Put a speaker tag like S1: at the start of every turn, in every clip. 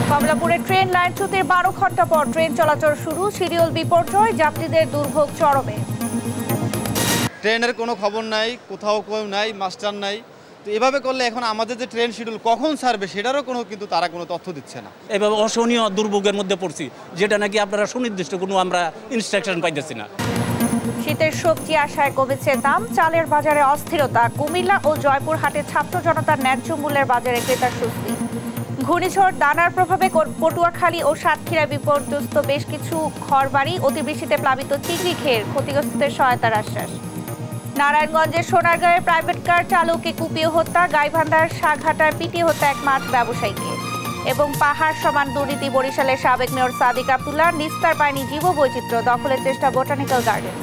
S1: কমলাপুরে train লাইনচ্যুতির 12 ঘন্টা পর train চলাচল শুরু, শিডিউল বিপর্যয়, যাত্রীদের দুর্ভোগ চরমে।
S2: ট্রেনের কোনো খবর নাই, কোথাও কেউ নাই, মাস্টার নাই। তো এভাবে করলে এখন আমাদের যে ট্রেন শিডিউল কখন ছাড়বে সেটারও কিন্তু তারা কোনো তথ্য দিচ্ছে না।
S3: এভাবে অসহনীয় দুর্ভোগের মধ্যে পড়ছি, যেটা নাকি আপনারা সুনির্দিষ্ট কোনো আমরা ইনস্ট্রাকশন পাইতেছি না।
S1: শীতের সবজি আশায় কমেছে দাম, চালের বাজারে অস্থিরতা। কুমিল্লা ও জয়পুরহাটে ছাত্র জনতার ন্যায্য মূল্যের বাজারে ক্রেতার স্বস্তি। ঘূর্ণিঝড় দানার প্রভাবে পটুয়াখালী ও সাতক্ষীরা বিপর্যস্ত বেশ কিছু ঘরবাড়ি, অতিবৃষ্টিতে প্লাবিত চিংড়ি ঘের, ক্ষতিগ্রস্তদের সহায়তার আশ্বাস। নারায়ণগঞ্জের সোনারগাঁওয়ে প্রাইভেট কার চালককে কুপিয়ে হত্যা, গাইবান্ধার সাঘাটায় পিটিয়ে হত্যা এক মাছ ব্যবসায়ীকে। এবং পাহাড় সমান দুর্নীতি, বরিশালের সাবেক মেয়র সাদিক আব্দুল্লাহ, নিস্তার পায়নি জীববৈচিত্র্য, দখলের চেষ্টা বোটানিক্যাল গার্ডেন।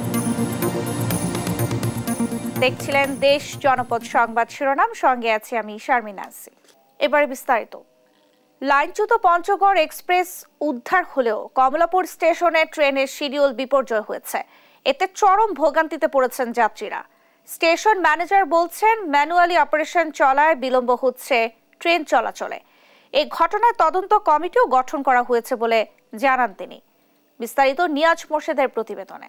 S1: দেখছিলেন দেশ জনপদ সংবাদ শিরোনাম, সঙ্গে আছি আমি শারমিন নাসি। এবারে বিস্তারিত। লাইনচ্যুত পঞ্চগড় এক্সপ্রেস উদ্ধার হলেও কমলাপুর স্টেশনে ট্রেনের শিডিউল বিপর্যয় হয়েছে। এতে চরম ভোগান্তিতে পড়েছেন যাত্রীরা। স্টেশন ম্যানেজার বলছেন, ম্যানুয়ালি অপারেশন চলায় বিলম্ব হচ্ছে ট্রেন চলাচলে। এই ঘটনায় তদন্ত কমিটিও গঠন করা হয়েছে বলে জানান তিনি। বিস্তারিত নিয়াজ মোর্শেদের প্রতিবেদনে।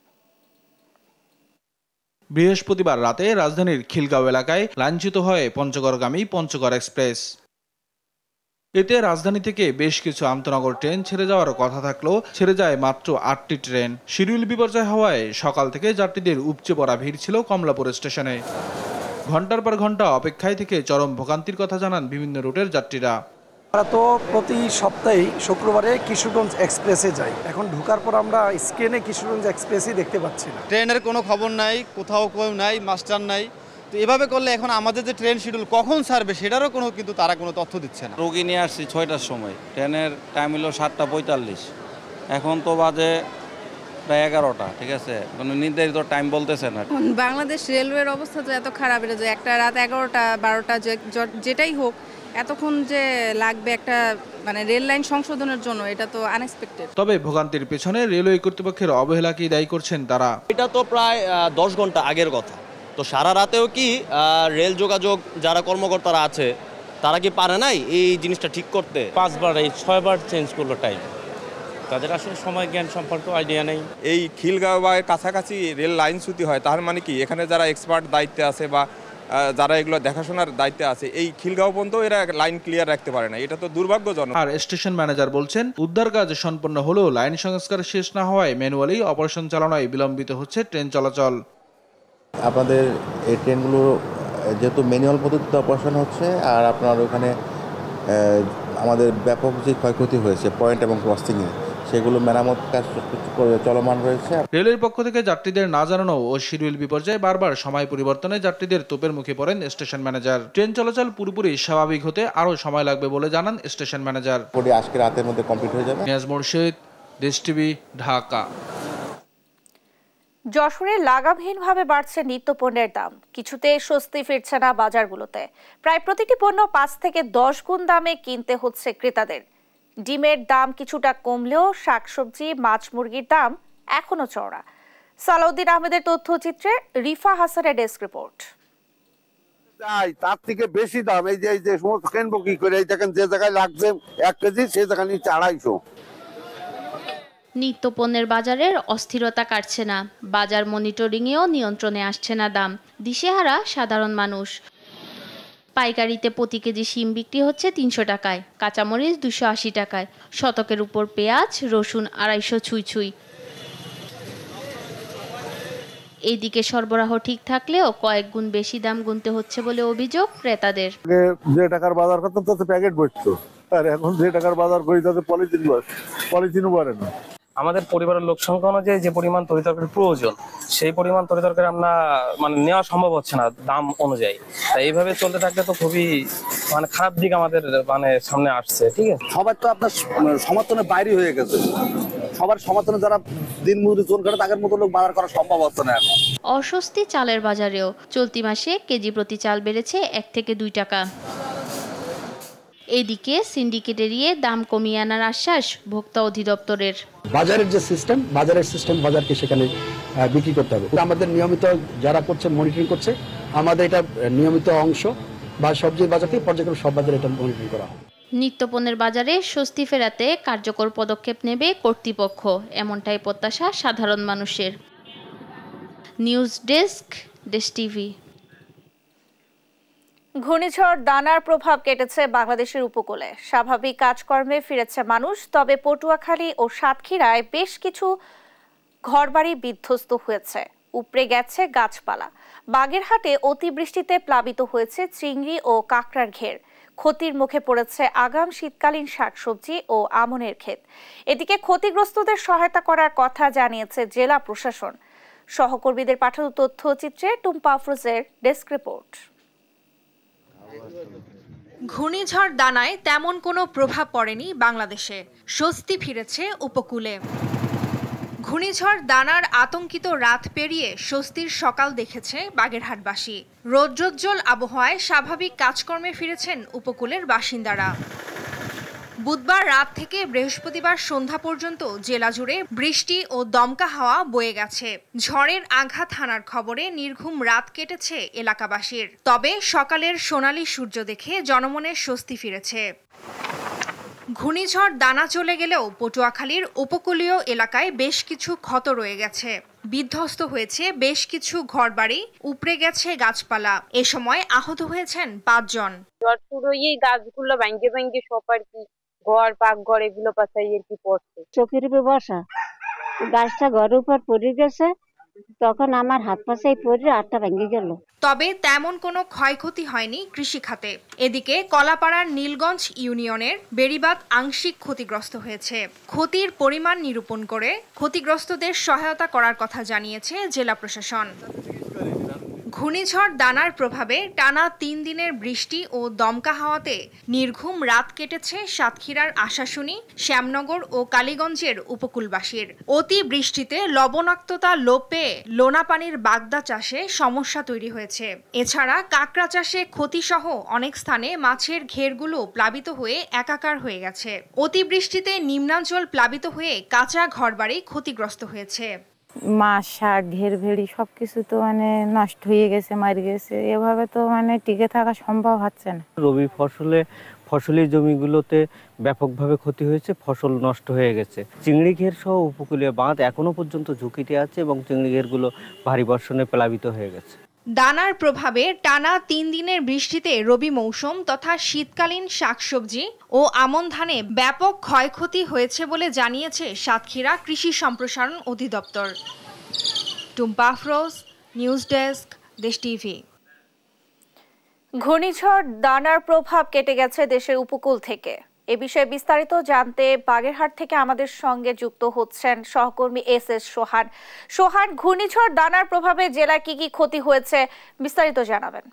S4: বৃহস্পতিবার রাতে রাজধানীর খিলগাঁও এলাকায় লাইনচ্যুত হয় পঞ্চগড়গামী পঞ্চগড় এক্সপ্রেস। এতে রাজধানী থেকে বেশ কিছু আন্তনগর ট্রেন ছেড়ে যাওয়ার কথা থাকলেও ছেড়ে যায় মাত্র 8টি ট্রেন। শিডিউল বিপর্যয় হওয়ায় সকাল থেকে যাত্রীদের উপচে পড়া ভিড় ছিল কমলাপুর স্টেশনে। ঘন্টার পর ঘন্টা অপেক্ষায় থেকে চরম ভোগান্তির কথা জানান বিভিন্ন রুটের যাত্রীরা।
S5: আমরা তো প্রতি সপ্তাহে শুক্রবারে কিশোরগঞ্জ এক্সপ্রেসে যাই। এখন ঢোকার পর আমরা স্ক্রিনে কিশোরগঞ্জ এক্সপ্রেসই দেখতে পাচ্ছি না।
S2: ট্রেনের কোনো খবর নাই, কোথাও কেউ নাই, মাস্টার নাই। তো এভাবে করলে এখন আমাদের যে ট্রেন শিডিউল কখন ছাড়বে সেটারও কিন্তু তারা কোনো তথ্য দিচ্ছে না।
S6: রোগী নিয়ে আসছি 6টার সময়, ট্রেনের টাইম হলো 7:45, এখন তো বাজে প্রায় 11টা। ঠিক আছে, কোনো নির্ধারিত টাইম বলতেছে না।
S7: বাংলাদেশ রেলওয়ের অবস্থা তো এত খারাপ, এটা যে একটা রাত 11টা 12টা যেটাই হোক এতক্ষণ যে লাগবে একটা রেল লাইন সংশোধনের জন্য, এটা তো আনএক্সপেক্টেড।
S4: তবে ভোগান্তির পেছনে রেলওয়ে কর্তৃপক্ষের অবহেলাকেই দায়ী করছেন তারা।
S8: এটা তো প্রায় 10 ঘন্টা আগের কথা, তো সারা রাতেও কি রেল যোগাযোগ যারা কর্মকর্তারা আছে তারা কি পারে নাই এই জিনিসটা ঠিক করতে?
S3: 5 বার 6 বার চেঞ্জ করলো টাইম, তাদের আসলে সময় জ্ঞান সম্পর্কে আইডিয়া নেই।
S9: এই খিলগাঁওয়ের কাছাকাছি রেল লাইন ছুটি হয়, তার মানে কি এখানে যারা এক্সপার্ট দায়িত্বে আছে বা যারা এগুলো দেখাশোনার দায়িত্বে আছে, এই খিলগাঁও পর্যন্ত এরা লাইন ক্লিয়ার রাখতে পারে না। এটা তো দুর্ভাগ্যজনক।
S4: আর স্টেশন ম্যানেজার বলছেন, উদ্ধার কাজ সম্পন্ন হলেও লাইন সংস্কার শেষ না হওয়ায় ম্যানুয়ালি অপারেশন চালানোয় বিলম্বিত হচ্ছে ট্রেন চলাচল।
S10: আপনাদের এই ট্রেনগুলো যেহেতু ম্যানুয়াল পদ্ধতিতে অপারেশন হচ্ছে, আর আপনার ওখানে আমাদের ব্যাপক যে ক্ষয়ক্ষতি হয়েছে পয়েন্ট এবং ক্রসিংয়ে, সেগুলো মেরামত কাজ চলমান রয়েছে।
S4: রেলের পক্ষ থেকে যাত্রীদের না জানানো ও শিডিউল বিপর্যয়ে বারবার সময় পরিবর্তনে যাত্রীদের তোপের মুখে পড়েন স্টেশন ম্যানেজার। ট্রেন চলাচল পুরোপুরি স্বাভাবিক হতে আরও সময় লাগবে বলে জানান স্টেশন ম্যানেজার।
S10: আজকে রাতের মধ্যে কমপ্লিট হয়ে যাবে।
S4: নিয়াজ মোর্শেদ, দেশ টিভি, ঢাকা।
S1: যশোরে লাগামহীনভাবে বাড়ছে নিত্যপণ্যের দাম, কিছুতে স্বস্তি ফিরছে না বাজারগুলোতে। প্রায় প্রতিটি পণ্য 5 থেকে 10 গুণ দামে কিনতে হচ্ছে ক্রেতাদের। ডিমের দাম কিছুটা কমলেও শাকসবজি, মাছ, মুরগির দাম এখনো চড়া। সালাউদ্দিন আহমেদের তথ্যচিত্রে রিফা হাসানের ডেস্ক রিপোর্ট।
S11: তার থেকে বেশি দাম এই যে সমস্ত কিনবো কি করে, এই দেখেন যে জায়গায় লাগছে 1 কেজি সেই জায়গায় নিচে 250।
S12: নিত্যপণ্যের বাজারের অস্থিরতা কাটছে না, বাজার মনিটরিংয়েও নিয়ন্ত্রণে আসছে না দাম। দিশেহারা সাধারণ মানুষ। পাইকারিতে প্রতি কেজি শিম বিক্রি হচ্ছে 300 টাকায়, কাঁচামরিচ 280 টাকায়, শতকের উপর পেঁয়াজ, রসুন 250 ছুঁই। এইদিকে সরবরাহ ঠিক থাকলেও কয়েক গুণ বেশি দাম গুনতে হচ্ছে বলে অভিযোগ ক্রেতাদের।
S11: যে টাকার বাজার করতাম তাতে প্যাকেট বসতো, আর এখন যে টাকার বাজার করি তাতে পলিথিনও বাড়ে না।
S13: আমাদের পরিবারের লোক সংখ্যা অনুযায়ী যে পরিমাণ তরিতরকারির প্রয়োজন, সেই পরিমাণ তরিতরকারি আমরা নেওয়া সম্ভব হচ্ছে না দাম অনুযায়ী। তাই এইভাবে চলতে থাকলে তো খুবই খারাপ দিক আমাদের সামনে আসছে। ঠিক আছে,
S11: সবার তো আপনার সমর্থনের বাইরে হয়ে গেছে। সবার সমর্থনে যারা দিন মজুরি জোর করে তাদের মতো লোক বাজার করা সম্ভব হচ্ছে না।
S12: অস্বস্তি চালের বাজারেও। চলতি মাসে কেজি প্রতি চাল বেড়েছে 1 থেকে 2 টাকা। এদিকে সিন্ডিকেট এড়িয়ে দাম কমিয়ে আনার আশ্বাস ভোক্তা অধিদপ্তরের।
S5: বাজারের যে সিস্টেম, বাজারের সিস্টেম বাজারকে সেখানে বিক্রি করতে হবে। আমাদের নিয়মিত যারা করছে, মনিটরিং করছে, আমাদের এটা নিয়মিত অংশ বা সবজির বাজার থেকে পর্যায়ক্রমে সব বাজারে এটা মনিটরিং করা হয়।
S12: নিত্যপণ্যের বাজারে স্বস্তি ফেরাতে কার্যকর পদক্ষেপ নেবে কর্তৃপক্ষ, এমনটাই প্রত্যাশা সাধারণ মানুষের। News desk, Desh TV.
S1: ঘূর্ণিঝড় দানার প্রভাব কেটেছে বাংলাদেশের উপকূলে, স্বাভাবিক কাজকর্মে ফিরেছে মানুষ। তবে পটুয়াখালী ও সাতক্ষীরায় বেশ কিছু ঘরবাড়ি বিধ্বস্ত হয়েছে, উপড়ে গেছে গাছপালা। বাগেরহাটে অতিবৃষ্টিতে প্লাবিত হয়েছে চিংড়ি ও কাঁকড়ার ঘের। ক্ষতির মুখে পড়েছে আগাম শীতকালীন শাকসবজি ও আমনের ক্ষেত। এদিকে ক্ষতিগ্রস্তদের সহায়তা করার কথা জানিয়েছে জেলা প্রশাসন। সহকর্মীদের পাঠানো তথ্যচিত্রে টুম্পা আফরোজের ডেস্ক রিপোর্ট। ঘূর্ণিঝড় দানায় তেমন কোনো প্রভাব পড়েনি বাংলাদেশে, স্বস্তি ফিরেছে উপকূলে। ঘূর্ণিঝড় দানার আতঙ্কিত রাত পেরিয়ে স্বস্তির সকাল দেখেছে বাগেরহাটবাসী। রৌদ্রোজ্জ্বল আবহাওয়ায় স্বাভাবিক কাজকর্মে ফিরেছেন উপকূলের বাসিন্দারা। বুধবার রাত থেকে বৃহস্পতিবার সন্ধ্যা পর্যন্ত জেলা জুড়ে বৃষ্টি ও দমকা হাওয়া বয়ে গেছে। ঝড়ের আঘাত হানার খবরে নির্ঘুম রাত কেটেছে এলাকাবাসীর। তবে সকালের সোনালী সূর্য দেখে জনমনে স্বস্তি ফিরেছে। ঘূর্ণিঝড় দানা চলে গেলেও পটুয়াখালীর উপকূলীয় এলাকায় বেশ কিছু ক্ষত রয়ে গেছে। বিধ্বস্ত হয়েছে বেশ কিছু ঘরবাড়ি, উপড়ে গেছে গাছপালা। এ সময় আহত হয়েছেন 5 জন।
S14: ঝড় শুরু হয়েই গাছগুলো ভাঙ্গে ভাঙ্গে সব আর কি ঘর পাকঘর এগুলো পাশাই আর কি পড়ছে। চোখের উপর বসা গাছটা ঘরের উপর পড়ে গেছে, তখন আমার হাত পাশাই পড়ে আটটা ভেঙে গেল।
S1: তবে তেমন কোনো ক্ষয়ক্ষতি হয়নি কৃষি খাতে। এদিকে কলাপাড়ার নীলগঞ্জ ইউনিয়নের বেড়িবাঁধ আংশিক ক্ষতিগ্রস্ত হয়েছে। ক্ষতির পরিমাণ নিরূপণ করে ক্ষতিগ্রস্তদের সহায়তা করার কথা জানিয়েছে জেলা প্রশাসন। ঘূর্ণিঝড় দানার প্রভাবে টানা 3 দিনের বৃষ্টি ও দমকা হাওয়াতে নির্ঘুম রাত কেটেছে সাতক্ষীরার আশাশুনি, শ্যামনগর ও কালীগঞ্জের উপকূলবাসীর। অতি বৃষ্টিতে লবণাক্ততা লোপ পেয়ে লোনা পানির বাগদা চাষে সমস্যা তৈরি হয়েছে। এছাড়া কাঁকড়া চাষে ক্ষতিসহ অনেক স্থানে মাছের ঘেরগুলো প্লাবিত হয়ে একাকার হয়ে গেছে। অতিবৃষ্টিতে নিম্নাঞ্চল প্লাবিত হয়ে কাঁচা ঘরবাড়ি ক্ষতিগ্রস্ত হয়েছে।
S14: মাছ, শাক, ঘের ভেড়ি সবকিছু তো নষ্ট হয়ে গেছে, মারি গেছে। এভাবে তো টিকে থাকা সম্ভব হচ্ছে না।
S15: রবি ফসলি জমিগুলোতে ব্যাপকভাবে ক্ষতি হয়েছে, ফসল নষ্ট হয়ে গেছে। চিংড়ি ঘের সহ উপকূলীয় বাঁধ এখনো পর্যন্ত ঝুঁকিতে আছে এবং চিংড়ি ঘেরগুলো ভারী বর্ষণে প্লাবিত হয়ে গেছে।
S1: দানার প্রভাবে টানা 3 দিনের বৃষ্টিতে রবি মৌসুম তথা শীতকালীন শাকসবজি ও আমন ধানে ব্যাপক ক্ষয়ক্ষতি হয়েছে বলে জানিয়েছে সাতক্ষীরা কৃষি সম্প্রসারণ অধিদপ্তর। Tumpa Afroz, news desk, Desh TV. ঘূর্ণিঝড় দানার প্রভাব কেটে গেছে দেশের উপকূল থেকে। এ বিষয়ে বিস্তারিত জানতে বাগেরহাট থেকে আমাদের সঙ্গে যুক্ত হচ্ছেন সহকর্মী এস সোহান। সোহান, ঘূর্ণিঝড় দানার প্রভাবে জেলায় কি কি ক্ষতি হয়েছে বিস্তারিত জানাবেন।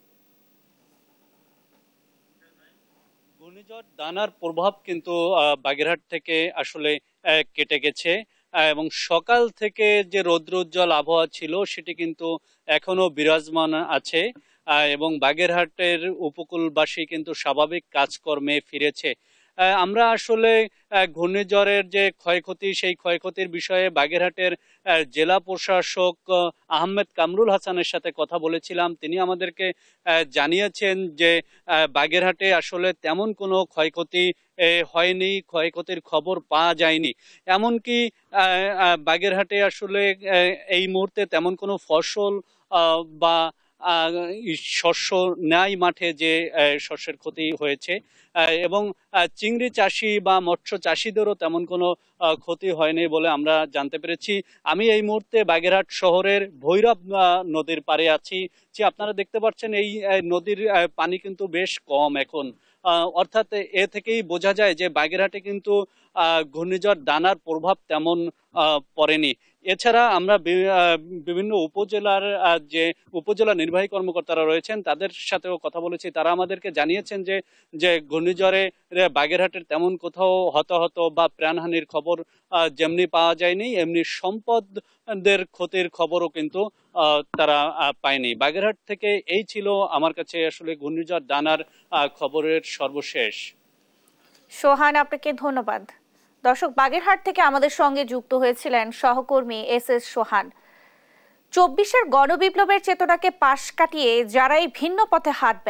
S3: ঘূর্ণিঝড় দানার প্রভাব কিন্তু বাগেরহাট থেকে আসলে কেটে গেছে এবং সকাল থেকে যে রৌদ্রোজ্জ্বল আবহাওয়া ছিল সেটি কিন্তু এখনো বিরাজমান আছে এবং বাগেরহাটের উপকূলবাসী কিন্তু স্বাভাবিক কাজকর্মে ফিরেছে। আমরা আসলে ঘূর্ণিঝড়ের যে ক্ষয়ক্ষতি, সেই ক্ষয়ক্ষতির বিষয়ে বাগেরহাটের জেলা প্রশাসক আহমেদ কামরুল হাসানের সাথে কথা বলেছিলাম। তিনি আমাদেরকে জানিয়েছেন যে বাগেরহাটে আসলে তেমন কোনো ক্ষয়ক্ষতি হয়নি, ক্ষয়ক্ষতির খবর পাওয়া যায়নি। এমনকি বাগেরহাটে আসলে এই মুহূর্তে তেমন কোনো ফসল বা শস্য নাই মাঠে যে শস্যের ক্ষতি হয়েছে এবং চিংড়ি চাষি বা মৎস্য চাষিদেরও তেমন কোনো ক্ষতি হয়নি বলে আমরা জানতে পেরেছি। আমি এই মুহূর্তে বাগেরহাট শহরের ভৈরব নদীর পাড়ে আছি। যে আপনারা দেখতে পাচ্ছেন এই নদীর পানি কিন্তু বেশ কম এখন, অর্থাৎ এ থেকেই বোঝা যায় যে বাগেরহাটে কিন্তু ঘূর্ণিঝড় দানার প্রভাব তেমন পড়েনি। এছাড়া আমরা বিভিন্ন উপজেলার যে উপজেলা নির্বাহী কর্মকর্তারা রয়েছেন তাদের সাথেও কথা বলেছি। তারা আমাদেরকে জানিয়েছেন যে ঘূর্ণিঝড়ে বাগেরহাটের তেমন কোথাও হতাহত বা প্রাণহানির খবর যেমনি পাওয়া যায়নি, এমনি সম্পদের ক্ষতির খবরও কিন্তু তারা পায়নি। বাগেরহাট থেকে এই ছিল আমার কাছে আসলে ঘূর্ণিঝড় দানার খবরের সর্বশেষ।
S1: সোহান, আপনাকে ধন্যবাদ। দর্শক, বাগেরহাট থেকে আমাদের সঙ্গে যুক্ত হয়েছিলেন সহকর্মী এস সোহান। 24-এর গণবিপ্লবের চেতনাকে পাশ কাটিয়ে যারাই ভিন্ন পথে হাঁটবেন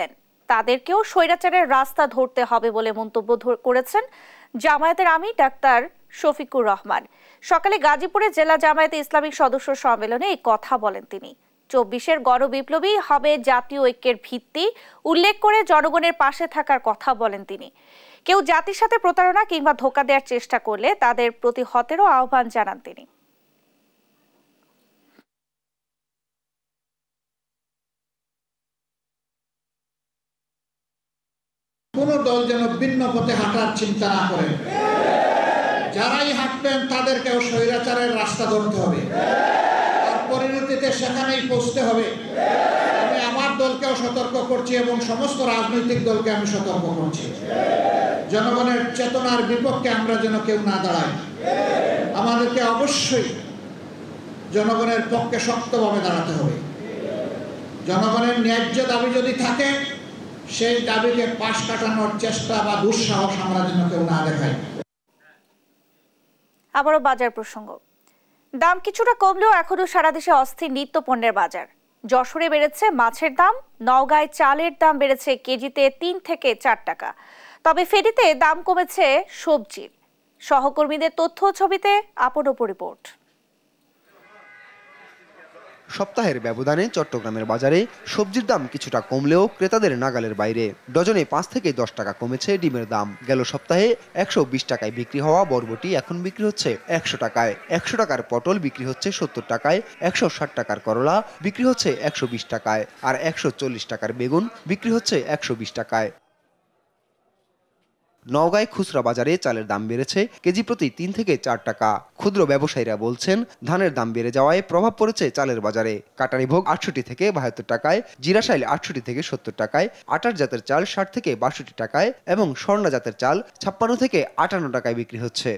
S1: তাদেরকেও স্বৈরাচারের রাস্তা ধরতে হবে বলে মন্তব্য করেছেন জামায়াতের আমির ডাক্তার শফিকুর রহমান। সকালে গাজীপুরে জেলা জামায়াতে ইসলামিক সদস্য সম্মেলনে এই কথা বলেন তিনি। 24-এর গণবিপ্লবী হবে জাতীয় ঐক্যের ভিত্তি উল্লেখ করে জনগণের পাশে থাকার কথা বলেন তিনি। কেউ জাতির সাথে প্রতারণা কিংবা ধোঁকা দেওয়ার চেষ্টা করলে তাদের প্রতিহতেরও আহ্বান জানান তিনি।
S16: কোন দল যেন ভিন্ন পথে হাঁটার চিন্তা না করেন। যারাই হাঁটবেন তাদেরকেও স্বৈরাচারের রাস্তা ধরতে হবে, আর পরিণতিতে সেখানেই পৌঁছতে হবে। আমি আমার দলকেও সতর্ক করছি এবং সমস্ত রাজনৈতিক দলকে আমি সতর্ক করছি, জনগণের চেতনার বিপক্ষে আমরা যেন কেউ না দাঁড়াই। আমাদেরকে অবশ্যই জনগণের পক্ষে শক্তভাবে দাঁড়াতে হবে। জনগণের ন্যায্য দাবি যদি থাকে, সেই দাবিকে পাশ কাটানোর চেষ্টা বা দুঃসাহস আমরা যেন কেউ না দেখাই।
S1: আবারও বাজার প্রসঙ্গ। দাম কিছুটা কমলেও এখনো সারা দেশে অস্থির নিত্য পণ্যের বাজার। যশোরে বেড়েছে মাছের দাম, নওগাঁয় চালের দাম বেড়েছে কেজিতে 3 থেকে 4 টাকা। তবে ফেরিতে দাম কমেছে সবজির। সহকর্মীদের তথ্য ছবিতে আপনপ রিপোর্ট।
S17: সপ্তাহের ব্যবধানে চট্টগ্রামের বাজারে সবজির দাম কিছুটা কমলেও ক্রেতাদের নাগালের বাইরে। ডজনে 5 থেকে 10 টাকা কমেছে ডিমের দাম। গেল সপ্তাহে 120 টাকায় বিক্রি হওয়া বরবটি এখন বিক্রি হচ্ছে 100 টাকায়। 100 টাকার পটল বিক্রি হচ্ছে 70 টাকায়। 160 টাকার করলা বিক্রি হচ্ছে 120 টাকায়। আর 140 টাকার বেগুন বিক্রি হচ্ছে 120 টাকায়। নওগাঁয় খুচরা বাজারে চালের দাম বেড়েছে কেজি প্রতি 3 থেকে 4 টাকা। ক্ষুদ্র ব্যবসায়ীরা বলছেন ধানের দাম বেড়ে যাওয়ায় প্রভাব পড়েছে চালের বাজারে। কাটারিভোগ 68 থেকে 72 টাকায়, জিরাশাইল 68 থেকে 70 টাকায়, আটার জাতের চাল 60 থেকে 62 টাকায় এবং স্বর্ণা জাতের চাল 56 থেকে 58 টাকায় বিক্রি হচ্ছে।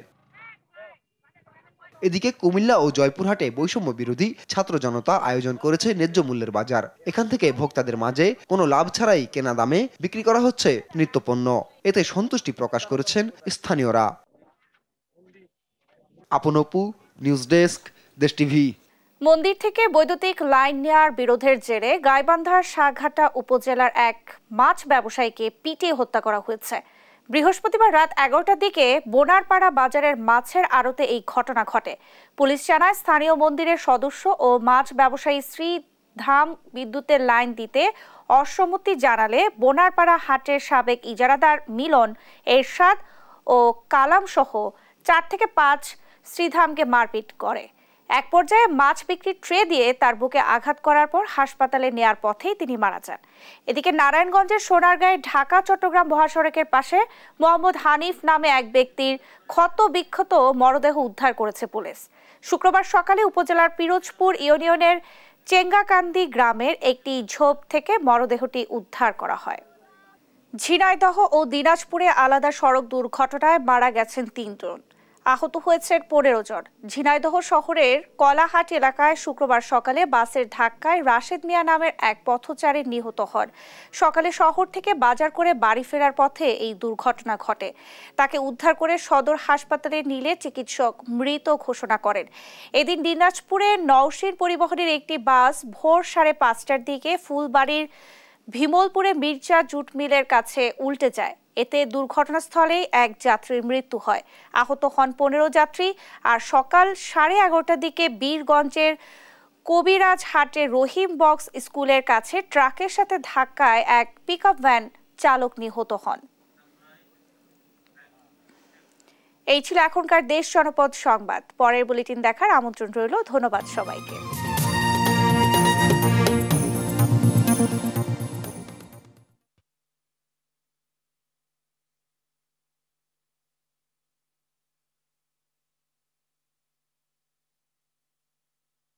S17: এদিকে কুমিল্লা ও জয়পুরহাটে বৈষম্য বিরোধী ছাত্র জনতা আয়োজন করেছে ন্যায্য মূল্যের বাজার। এখান থেকে ভোক্তাদের মাঝে কোনো লাভ ছাড়াই কেনা দামে বিক্রি করা হচ্ছে নিত্যপণ্য। এতে সন্তুষ্টি প্রকাশ করেছেন স্থানীয়রা। আপনপু, নিউজ ডেস্ক, দেশ টিভি।
S1: মন্দির থেকে বৈদ্যুতিক লাইন নেওয়ার বিরোধের জেরে গাইবান্ধার শাহঘাটা উপজেলার এক মাছ ব্যবসায়ীকে পিটিয়ে হত্যা করা হয়েছে। বৃহস্পতিবার রাত 11টার দিকে বোনারপাড়া বাজারের মাছের আড়তে এই ঘটনা ঘটে। পুলিশ জানায় স্থানীয় মন্দিরের সদস্য ও মাছ ব্যবসায়ী শ্রীধাম বিদ্যুতের লাইন দিতে অসম্মতি জানালে বোনারপাড়া হাটের সাবেক ইজারাদার মিলন, এরশাদ ও কালাম সহ 4 থেকে 5 শ্রীধামকে মারপিট করে। এক পর্যায়ে মাছ বিক্রির ট্রে দিয়ে তার বুকে আঘাত করার পর হাসপাতালে নেয়ার পথেই তিনি মারা যান। এদিকে নারায়ণগঞ্জের সোনারগাঁয়ে ঢাকা চট্টগ্রাম মহাসড়কের পাশে মোহাম্মদ হানিফ নামে এক ব্যক্তির ক্ষত বিক্ষত মরদেহ উদ্ধার করেছে পুলিশ। শুক্রবার সকালে উপজেলার পিরোজপুর ইউনিয়নের চেঙ্গাকান্দি গ্রামের একটি ঝোপ থেকে মরদেহটি উদ্ধার করা হয়। ঝিনাইদহ ও দিনাজপুরে আলাদা সড়ক দুর্ঘটনায় মারা গেছেন 3 জন, আহত হয়েছেন 15 জন। ঝিনাইদহ শহরের কলাহাট এলাকায় শুক্রবার সকালে বাসের ধাক্কায় রাশেদ মিয়া নামের এক পথচারী নিহত হন। সকালে শহর থেকে বাজার করে বাড়ি ফেরার পথে এই দুর্ঘটনা ঘটে। তাকে উদ্ধার করে সদর হাসপাতালে নিলে চিকিৎসক মৃত ঘোষণা করেন। এদিন দিনাজপুরে নওশীন পরিবহনের একটি বাস ভোর 5:30টার দিকে ফুলবাড়ির ভিমলপুরে মির্জা জুট মিলের কাছে উল্টে যায়। এতে দুর্ঘটনাস্থলে এক যাত্রীর মৃত্যু হয়। আহত হন 15 যাত্রী। আর সকাল 11:30টার দিকে বীরগঞ্জের কবিরাজ হাটে রহিম বক্স স্কুলের কাছে ট্রাকের সাথে ধাক্কায় এক পিকআপ ভ্যান চালক নিহত হন। এই ছিল এখনকার দেশ জনপদ সংবাদ। পরের বুলেটিন দেখার আমন্ত্রণ রইল। ধন্যবাদ সবাইকে।